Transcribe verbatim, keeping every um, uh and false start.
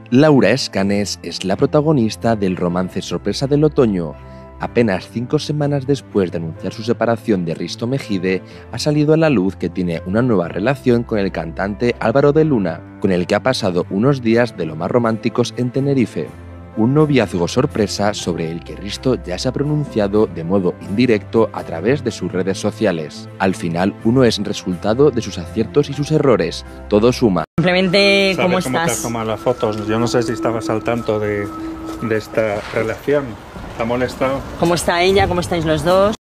Laura Escanes es la protagonista del romance sorpresa del otoño. Apenas cinco semanas después de anunciar su separación de Risto Mejide, ha salido a la luz que tiene una nueva relación con el cantante Álvaro de Luna, con el que ha pasado unos días de lo más románticos en Tenerife. Un noviazgo sorpresa sobre el que Risto ya se ha pronunciado de modo indirecto a través de sus redes sociales. Al final, uno es resultado de sus aciertos y sus errores. Todo suma. Simplemente, ¿cómo estás? ¿Cómo te tomas las fotos? Yo no sé si estabas al tanto de, de esta relación. ¿Te ha molestado? ¿Cómo está ella? ¿Cómo estáis los dos?